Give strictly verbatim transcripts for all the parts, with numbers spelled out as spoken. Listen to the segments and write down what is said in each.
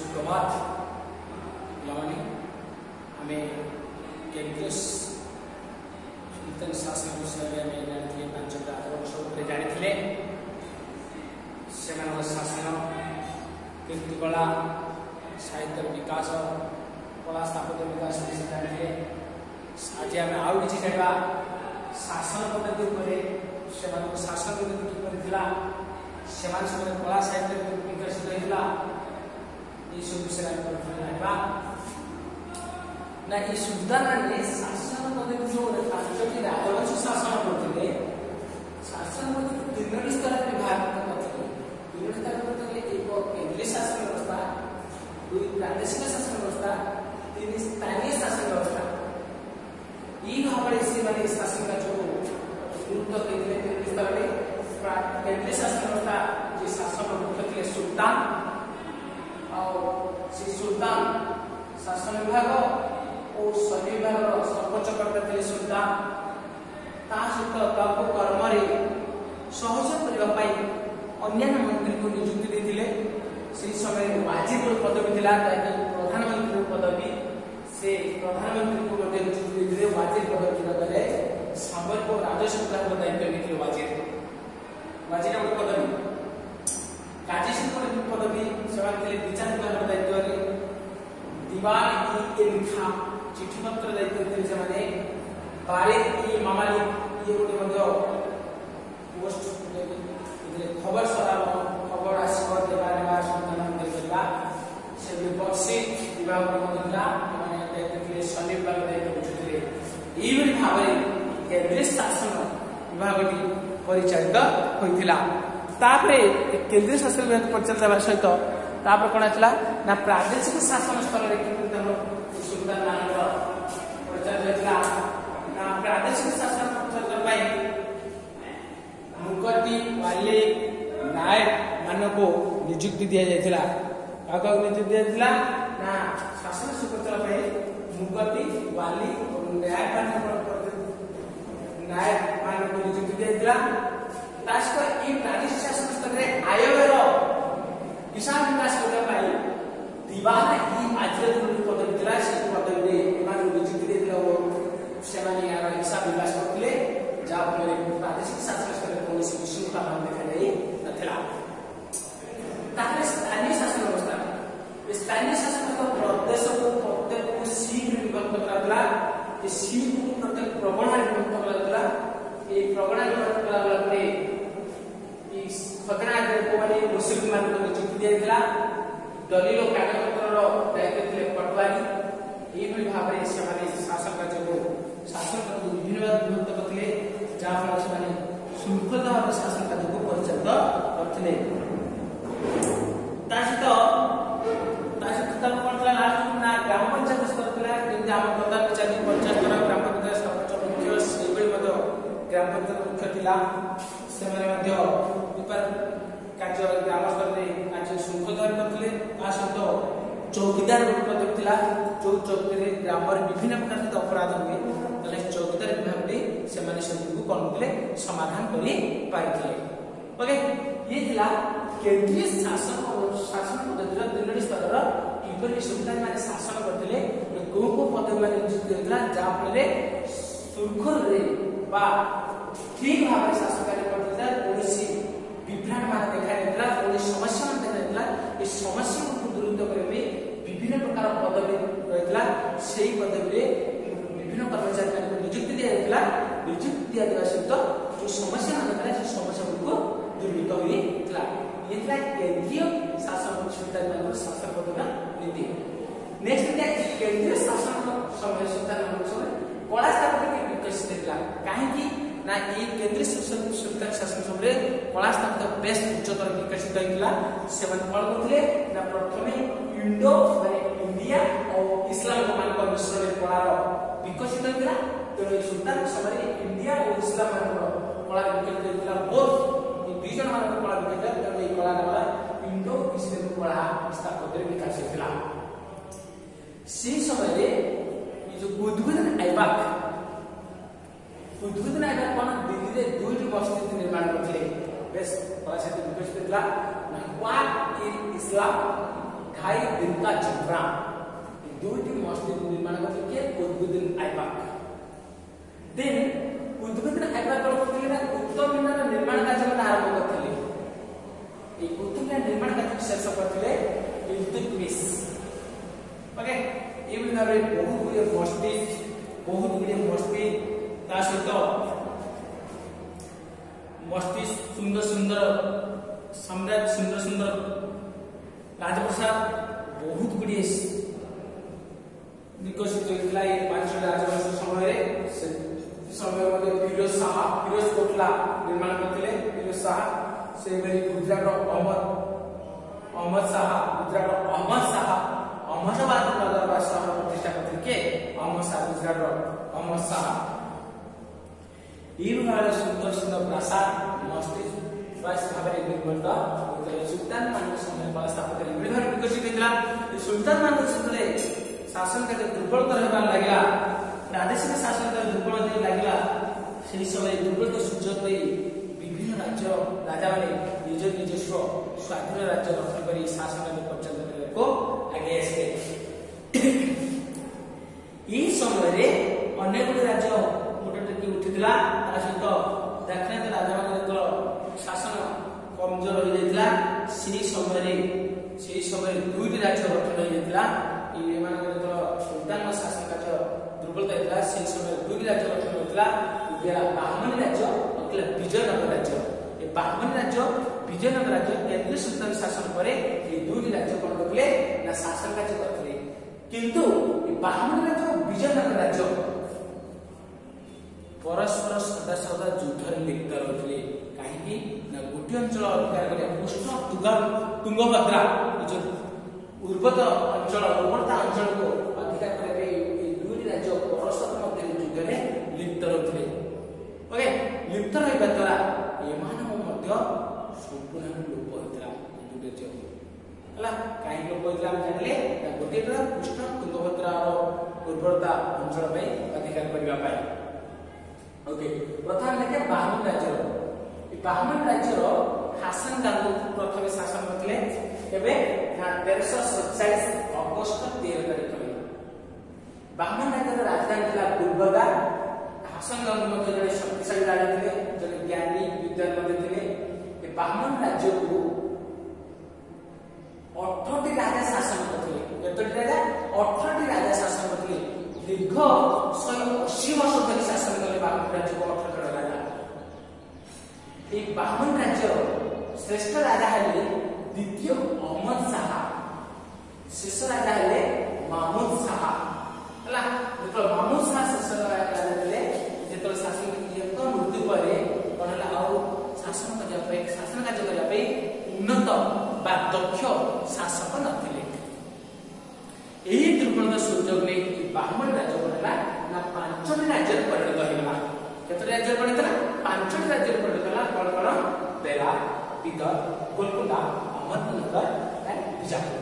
सुप्रभात पिलाମାନେ ଆମେ କେନ୍ଦ୍ରୀୟ ସୁଲତାନ ଶାସନ ବିଷୟରେ ଆମେ ଜାଣିଥିଲେ ପାଞ୍ଚଟା ଆଦର୍ଶ ଉପରେ ଜାଣିଥିଲେ ସେମାନଙ୍କ ଶାସନ କୀର୍ତ୍ତିକଳା ସାହିତ୍ୟର ବିକାଶ କଳା ସ୍ଥାପତ୍ୟ ବିକାଶ ବିଷୟରେ ଜାଣିଥିଲେ। ଆଜି ଆମେ ଆଉ କିଛି ଜାଣିବା ଶାସନ ପଦ୍ଧତି ଉପରେ ସେମାନଙ୍କ ଶାସନ ପଦ୍ଧତି କିପରି ଥିଲା ସେମାନେ ସେମାନେ କଳା ସାହିତ୍ୟ ବିକଶିତ ହୋଇଥିଲା ଏସବୁ ବିଷୟରେ ଆମେ ପ୍ରଥମେ ଜାଣିବା। ନା ଏ ସୁଲତାନ ମାନେ ଶାସନ ପଦ୍ଧତି ଯୋଉ ପାଞ୍ଚଟି ରାଜବଂଶ ଶାସନ କରୁଥିଲେ ଶାସନ ପଦ୍ଧତି ତିନୋଟି ସ୍ତରରେ ବିଭାଗ କରିଥିଲେ। ତିନୋଟି ସ୍ତର କରିଥିଲେ ଏକ କେନ୍ଦ୍ରୀୟ ଶାସନ ବ୍ୟବସ୍ଥା, ଦୁଇ ପ୍ରାଦେଶିକ ଶାସନ ବ୍ୟବସ୍ଥା, ତିନି ସ୍ଥାନୀୟ ଶାସନ ବ୍ୟବସ୍ଥା। এই ভাবে ସେମାନେ ଶାସନ କାର୍ଯ୍ୟକୁ ଗୁରୁତ୍ୱ ଦେଇଥିଲେ। ତିନୋଟି ସ୍ତରରେ କେନ୍ଦ୍ରୀୟ ଶାସନ ବ୍ୟବସ୍ଥା ଯେ ଶାସନ ମୁଖ୍ୟ ଥିଲେ ସୁଲତାନ ଆଉ ସେ ସୁଲତାନ ଶାସନ ବିଭାଗ ଓ ସୈନ୍ୟ ବିଭାଗର ସର୍ବୋଚ୍ଚ କର୍ତ୍ତା ଥିଲେ ସୁଲତାନ। ତା ସହିତ ତାଙ୍କୁ କର୍ମରେ ସହଯୋଗ କରିବା ପାଇଁ ଅନ୍ୟାନ୍ୟ ମନ୍ତ୍ରୀଙ୍କୁ ନିଯୁକ୍ତି ଦେଇଥିଲେ। ସେହି ସମୟରେ ୱାଜିର ପଦବୀ ଥିଲା ଯାହାକି ପ୍ରଧାନମନ୍ତ୍ରୀ ପଦବୀ, ସେ ପ୍ରଧାନମନ୍ତ୍ରୀଙ୍କୁ ମଧ୍ୟ ନିଯୁକ୍ତି ଦେଇଥିଲେ। ୱାଜିର ପଦବୀ ଥିଲେ ସମ୍ବଲପୁର ରାଜସ୍ୱ ବିଭାଗର ଦାୟିତ୍ୱ ନେଇଥିଲେ ୱାଜିର। ୱାଜିର ଗୋଟେ ପଦବୀ। କାଜୀ ସିଂହଙ୍କର ପଦବୀ ସେମାନେ ଥିଲେ ବିଚାର ବିଭାଗର ଦାୟିତ୍ୱରେ। ଦିୱାନ ଇ ଇନଖା ଚିଠିପତ୍ର ଦାୟିତ୍ୱ ଥିଲେ ସେମାନେ। ବାରିଦ ଇ ମାମାଲିକ ଇଏ ଗୋଟେ ମଧ୍ୟ ପୋଷ୍ଟ ଖବର ସରାବ ଖବର ଆସିବ ଦେବା ନେବା ସନ୍ଧାନ କରିବା। ସେ ବକ୍ସି ବିଭାଗ ମଧ୍ୟ ଥିଲା ମାନେ ଦାୟିତ୍ୱ ଥିଲେ ସୈନ୍ୟ ବିଭାଗ ଦାୟିତ୍ୱ ବୁଝୁଥିଲେ। ଏଇଭଳି ଭାବରେ କେନ୍ଦ୍ରୀୟ ଶାସନ ବିଭାଗଟି ପରିଚାଳିତ ହୋଇଥିଲା। ତାପରେ କେନ୍ଦ୍ରୀୟ ଶାସନ ବିଭାଗ ପରିଚାଳିତ ହେବା ସହିତ ତାପରେ କ'ଣ ହେଇଥିଲା ନା ପ୍ରାଦେଶିକ ଶାସନ ସ୍ତରରେ କିପରି ତାଙ୍କର ସୁଲତାନ ମାନଙ୍କର ପରିଚାଳିତ ହେଇଥିଲା ନା ପ୍ରାଦେଶିକ ଶାସନ ପରିଚାଳିତ ପାଇଁ ମୁକଟି ୱାଲି ନାୟକ ମାନଙ୍କୁ ନିଯୁକ୍ତି ଦିଆଯାଇଥିଲା। କାହାକୁ ନିଯୁକ୍ତି ଦିଆଯାଇଥିଲା ନା ଶାସନ ସୁପରିଚାଳନା ପାଇଁ ମୁକଟି ୱାଲି ନାୟକ ନାୟକ ମାନଙ୍କୁ ନିଯୁକ୍ତି ଦିଆଯାଇଥିଲା। ତା ସହିତ ଏହି ପ୍ରାଦେଶିକ ଶାସନ ସ୍ତରରେ ଆୟୋଗର ହିସାବ ବିକାଶ କରିବା ପାଇଁ ଦିୱାନ ଇ ଆଜିର ପଦବୀ ଥିଲା। ସେ ପଦବୀରେ ଏମାନଙ୍କୁ ନିଯୁକ୍ତି ଦେଇଥିଲେ ଓ ସେମାନେ ଏହାର ହିସାବ ବିକାଶ କରୁଥିଲେ, ଯାହାଫଳରେ ପ୍ରାଦେଶିକ ଶାସନ ସ୍ତରରେ କୌଣସି ବିଶୃଙ୍ଖଳା ଭାବ ଦେଖାଯାଇ ନଥିଲା। ତାପରେ ସ୍ଥାନୀୟ ଶାସନ ବ୍ୟବସ୍ଥା। ସ୍ଥାନୀୟ ଶାସନ ପ୍ରଦେଶକୁ ପ୍ରତ୍ୟେକକୁ ସିଟ୍ ବିଭକ୍ତ କରାଯାଉଥିଲା। ଏ ସିଟ୍କୁ ପ୍ରତ୍ୟେକ ପ୍ରଗଣାରେ ବିଭକ୍ତ କରାଯାଉଥିଲା। এই প্রগণা বিভাগ করা ପରେ এই ଖଜଣା ମାନେ ମୁସଲିମାନଙ୍କୁ ନିଯୁକ୍ତି ଦିଆଯାଇଥିଲା। ଦଲିଲ କାଗଜପତ୍ରର ଦାୟିତ୍ୱ ଥିଲେ ପଟୱାରୀ। ଏଇଭଳି ଭାବରେ ସେମାନେ ଶାସନ କାର୍ଯ୍ୟକୁ ଶାସନ କାର୍ଯ୍ୟକୁ ବିଭିନ୍ନ ଭାବରେ ବିଭକ୍ତ କରିଥିଲେ, ଯାହାଫଳରେ ସେମାନେ ଶୃଙ୍ଖଳିତ ଭାବରେ ଶାସନ କାର୍ଯ୍ୟକୁ ପରିଚାଳିତ କରିଥିଲେ। ତା ସହିତ ତା ସହିତ ତାର କ'ଣ ଥିଲା ଲାଷ୍ଟ ନା ଗ୍ରାମ ପଞ୍ଚାୟତ ସ୍ତର ଥିଲା। ଯେମିତି ଆମ ପ୍ରଧାନ ଚାରି ପଞ୍ଚାୟତ ସ୍ତର ଗ୍ରାମ ପଞ୍ଚାୟତ ସର୍ବୋଚ୍ଚ ମୁଖ୍ୟ ସେଇଭଳି ମଧ୍ୟ ଗ୍ରାମ ପଞ୍ଚାୟତ ମୁଖ୍ୟ ଥିଲା। ସେମାନେ ମଧ୍ୟ କାର୍ଯ୍ୟ ଗ୍ରାମ ସ୍ତରରେ କାର୍ଯ୍ୟ ଶୃଙ୍ଖଳା କରିଥିଲେ। ତା ସହିତ ଚୌକିଦାର ପଦବୀ ଥିଲା। ଯୋଉ ଚୌକିରେ ଗ୍ରାମରେ ବିଭିନ୍ନ ପ୍ରକାର ଯଦି ଅପରାଧ ହୁଏ ତାହେଲେ ଚୌକିଦାର ବିଭାଗଟି ସେମାନେ ସେଗୁଡ଼ିକୁ କ'ଣ କରୁଥିଲେ ସମାଧାନ କରିପାରିଥିଲେ। ଓକେ, ଇଏ ଥିଲା କେନ୍ଦ୍ରୀୟ ଶାସନ ଶାସନ ପଦ୍ଧତିର ତିନୋଟି ସ୍ତରର କିପରି ସୁଲତାନ ମାନେ ଶାସନ କରିଥିଲେ, କୋଉ କୋଉ ପଦବୀ ମାନେ ନିଯୁକ୍ତି ହୋଇଥିଲା, ଯାହାଫଳରେ ଶୃଙ୍ଖଳରେ ବା ଠିକ ଭାବରେ ଶାସନ କାର୍ଯ୍ୟ କରିଥିଲା। କୌଣସି ବିଭ୍ରାଟ ମାନ ଦେଖାଯାଇଥିଲା, କୌଣସି ସମସ୍ୟା ମାନ ଦେଖାଯାଇଥିଲା। ଏ ସମସ୍ୟାକୁ ଦୂରୀଭୂତ କରିବା ପାଇଁ ବିଭିନ୍ନ ପ୍ରକାର ପଦବୀ ରହିଥିଲା। ସେହି ପଦବୀରେ ବିଭିନ୍ନ କର୍ମଚାରୀମାନଙ୍କୁ ନିଯୁକ୍ତି ଦିଆଯାଇଥିଲା। ନିଯୁକ୍ତି ଦିଆଯିବା ସହିତ ଯେଉଁ ସମସ୍ୟା ମାନ ଥିଲା ସେ ସମସ୍ୟା ଗୁଡ଼ିକୁ ଦୂରୀଭୂତ ହୋଇଥିଲା। ଇଏ ଥିଲା କେନ୍ଦ୍ରୀୟ ଶାସନ ସୁଲତାନ ମାନଙ୍କର ଶାସନ ପଦ୍ଧତିର ନୀତି। ନେକ୍ସଟ ଥିଲା କେନ୍ଦ୍ରୀୟ ଶାସନ ସମୟ ସୁଲତାନ ମାନଙ୍କ ସମୟରେ କଳା ସ୍ଥାପତ୍ୟ ବିକଶିତ ହେଇଥିଲା। କାହିଁକି ନା এই কেন্দ্রীয় সুলতান শাসন সময়ে কলা স্থাপত্য বেশ উচ্চতর বিকশিত হয়েছিল। সেমানে কল করলে না প্রথমে ইন্ডো মানে ইন্ডিয়া ও ইসলাম ମାନଙ୍କ ମିଶ୍ରଣରେ କଳାର ବିକଶିତ ହୋଇଥିଲା। ତେଣୁ এই ସୁଲତାନ ସମୟରେ ଇଣ୍ଡିଆ ଓ ଇସଲାମ ମାନଙ୍କର କଳା ବିକଶିତ ହୋଇଥିଲା। ବୋଥ এই ଦୁଇ ଜଣ ମାନଙ୍କର କଳା ବିକଶିତ ହୋଇଥିଲା। ତେଣୁ এই କଳା ନାମ ଇଣ୍ଡୋ ଇସଲାମ କଳା ସ୍ଥାପତ୍ୟରେ ବିକାଶ ହୋଇଥିଲା। ସେହି ସମୟରେ এই যে ବୁଦ୍ବୁଦ୍ଦିନ ଆଇବାକ ବୁଦ୍ବୁଦ୍ଦିନ ଆଇବାକ କ'ଣ ଦିଲ୍ଲୀରେ ଦୁଇଟି ମସଜିଦ ନିର୍ମାଣ କରିଥିଲେ। ବେଶ କଳା ସାହିତ୍ୟ ବିକଶିତ ହୋଇଥିଲା। ୱାକ୍ ଇ ଇସଲାମ भाई दिनका चित्रा दुईटी मस्जिद निर्माण करते किए कुतुबुद्दीन ऐबक। देन कुतुबुद्दीन ऐबक कौन करते ना कुतुब मीनार निर्माण कार्य में आरंभ करते। ये कुतुब मीनार निर्माण कार्य शेष करते इल्तुतमिश। ओके ये मीनार बहुत गुड़े मस्जिद बहुत गुड़े मस्जिद ता सहित मस्जिद सुंदर सुंदर सम्राट सुंदर सुंदर राजप्रसाद बहुत गुड़िए विकसित होता है। पांच राजवंश समय समय फिरोज शाह फिरोज कोटला निर्माण करते। फिरोज शाह से गुजरात अहमद अहमद शाह गुजरात अहमद शाह अहमदाबाद दरबार शाह प्रतिष्ठा करते अहमद शाह गुजरात अहमद शाह। ये सुंदर सुंदर प्रासाद मस्जिद भाव निर्मित सुल्तान मान समय स्थापित विकसित होता। सुल्तान मान क्षेत्र शासन कार्य दुर्बलता होबार लगे प्रादेशिक शासन कार्य दुर्बल लगे से समय दुर्बलता सुযোগ पाई विभिन्न राज्य राजा मैंने निज निजस्व स्वाधीन राज्य गठन कर शासन कब्जा को आगे आसे। यही समय अनेक गुड़ी राज्य मोटामोटी उठीला सहित दाक्षिणात्य राजा मान शासन कमजोर हो जाता से समय से समय दुईटी राज्य गठन हो जाता। सुल्तान शासन कार्य दुर्बलता होता से समय दुईटी राज्य गठन होता बाहमनी राज्य और विजयनगर राज्य। ये बाहमनी राज्य विजयनगर राज्य केंद्रीय सुल्तान शासन पर दुईटी राज्य कौन करते ना शासन कार्य करते। किंतु बाहमनी राज्य और विजयनगर राज्य परस्पर सदा सदा युद्ध लिप्त रही कहीं गोटे अंचल अधिकार कर कृष्ण तुंगभद्रा उर्वत अंचल उर्वरता अंचल को अधिकार करने दुईटी राज्य परस्पर मध्य युद्ध में लिप्त रही। ओके लिप्त रहा द्वारा संपूर्ण लोप होता कहीं लोप होता जानले गोटे कृष्ण तुंगभद्रा उर्वरता अंचल अधिकार करने। ओके प्रथम देखे बाहमन राज्य बाहमन राज्य हासन गांगु प्रथम शासन करते तेरश सतचाश अगस्ट तेरह तारीख में। बाहमन राज्य राजधानी था गुलबर्गा। हासन गांगु जड़े शक्तिशाली राजा थे जड़े ज्ञानी विद्वान थे। बाहमन राज्य को अठारह राजा शासन करते राजा अठारह राजा शासन करते दीर्घ शहे अशी वर्ष धरी शासन कले बाहमन राज्य को अठारह राजा। ये बाहमन राज्य श्रेष्ठ राजा हेले द्वितीय अहमद शाह शेष राजा हेले महमूद शाह हला तो महमूद शाह शेष राजा हेले जेतो शासन कियतो मृत्यु परे कोनला आ शासन कार्य पे शासन कार्य करला पे उन्नत बा दक्ष शासक नथिले। एही दुर्बलता सुযোগ नै बाहमन राज्य बनला ना पांचटी राज्य परिणत होइला। केते राज्य परिणत होला पांचटी राज्य परिणत होला कोन कोन बेला बीदर गोलकुंडा अहमदनगर एंड बीजापुर।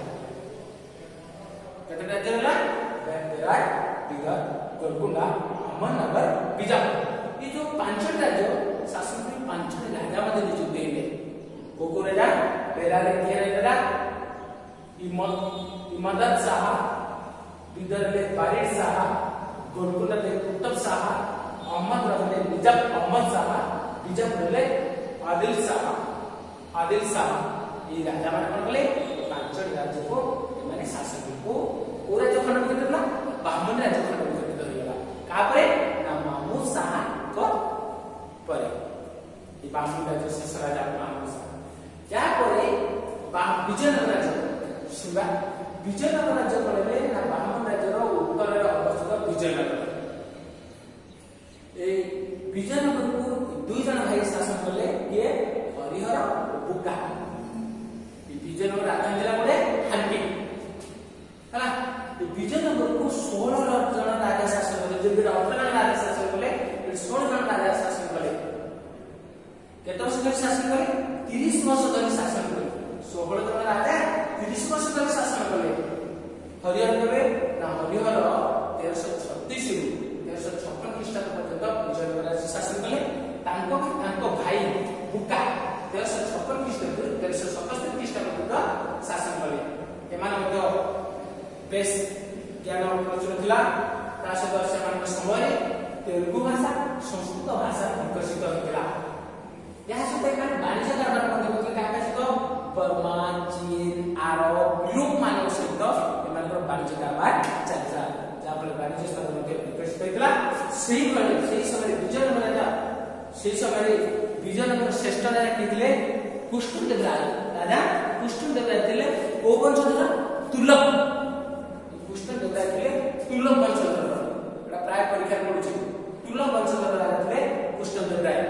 केते राज्य होला बेला बीदर गोलकुंडा अहमदनगर बीजापुर। ये जो पांचटी राज्य शासन के पांचटी राजा मध्ये नियुक्त हेले कोको राजा बेला रे के राजा इमद इमदद शाह बीदर ले बारिश शाह गोलकुंडा ले कुतुब शाह अहमद रहले निजाम अहमद शाह बीजापुर ले आदिल शाह आदिल शाह। ये राजा मान कोन कले पांचटी राज्य को माने शासन को पूरा जो खंड करला बाहमन राज्य खंड करते होइला का परे ना महमूद शाह को परे। ये बाहमन राज्य शेष राजा महमूद शाह या परे विजयनगर राज्य सुबा विजयनगर राज्य कहले ना बाहमन राज्य रो उत्तर रे अवस्थित विजयनगर। ए विजयनगर को दुई जन भाई शासन करले ये हरिहर बुका। ए विजयनगर राजधानी जिला पड़े हम्पी हला। ए विजयनगर को सोलह जन राजा शासन करले जे अठारह जन राजा शासन करले सोलह जन राजा शासन करले केते वर्ष धरि शासन करले तीस वर्ष धरि शासन करले सोलह जन राजा तीस वर्ष धरि शासन करले। हरिहर केबे ना हरिहर तेरह सौ छत्तीस रु तेरह सौ छप्पन ख्रीष्टाब्द पर्यंत विजयनगर राज्य शासन कले। तांको तांको भाई बुका तेरह सौ छप्पन ख्रीष्टाब्द तेरह सौ सतहत्तर ख्रीष्टाब्द पर्यंत शासन कले। एमान मध्ये बेस ज्ञान प्रचुर थिला ता सहित सेमान समय तेलुगु भाषा संस्कृत भाषा विकसित होइला यह सहित एखाने वाणिज्य कारोबार मध्ये होते काका सहित बर्मा चीन आरब यूरोप मानव सहित एमानकर वाणिज्य कारोबार चलता जाफल वाणिज्य स्तर मध्ये विकसित होइला सेही भले सेही समय विजय राजा सेही समय विजय नंबर श्रेष्ठ राजा किथिले कुष्ठदेव राजा राजा कुष्ठदेव राजा थिले ओ वंशधर तुलक कुष्ठदेव राजा थिले तुलक वंशधर एटा प्राय परीक्षा पडुछि तुलक वंशधर राजा थिले कुष्ठदेव राजा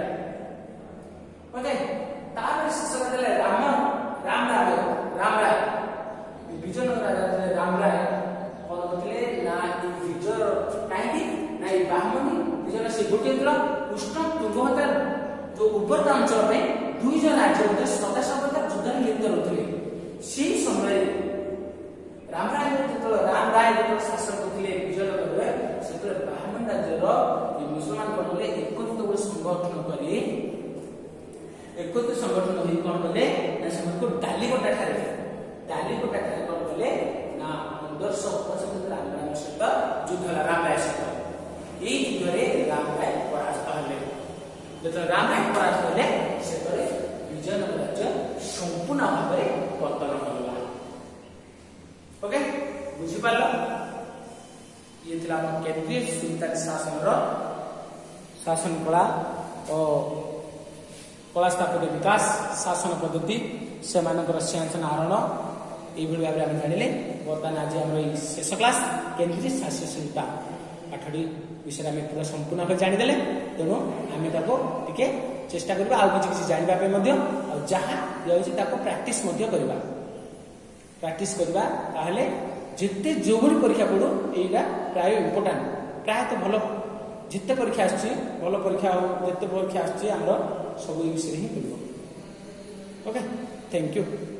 ओके तापर शेष राजा राम राम राय राम राय विजय नगर राजा थिले राम राय कोन होथिले ना ई विजय काहेकि ना ई ब्राह्मणी विजय से गोटे दिला उष्ण तुंगभद्रा जो उपरता अंचल में दुई जन राज्य मध्य सदा सर्वदा युद्ध लिप्त रहते से समय राम राय जो राम राय जो शासन करते विजयनगर से ब्राह्मण राज्यर मुसलमान कौन एकत्रित गोटे संगठन कर एकत्रित संगठन हो कौन कले से डालीगोटा ठारे डालीगोटा ठारे कौन कले ना पंद्रह सौ पचहत्तर राम राय सहित युद्ध है राम राय सहित यही युद्ध में राम राय परास्त हेले जो राम राय परास्त हेले से विजयनगर राज्य संपूर्ण भाव में पतन होगा ओके बुझी पाल ये थिला केंद्रीय सुल्तान शासन रो शासन कला और कला स्थापत्य विकास शासन पद्धति से मानकर सिंहासन आरोहण ये भाव में जानिले बर्तमान आज आम शेष क्लास केंद्रीय शासित सुल्तान आठटी विषय आम पूरा संपूर्ण भाव जानीदे तेणु आम टे चेष्टा करबा आ किछि किछि जानिबा पे मध्य आ जहा दियाउछि ताको प्रैक्टिस मध्य करबा प्रैक्टिस करबा ताहले जिते जोबुरी परीक्षा पडो एटा प्राय इंपोर्टेंट प्राय तो भलो जिते परीक्षा आछि भलो परीक्षा जिते परीक्षा आछि हमरो सब विषय ही पडो ओके थैंक यू।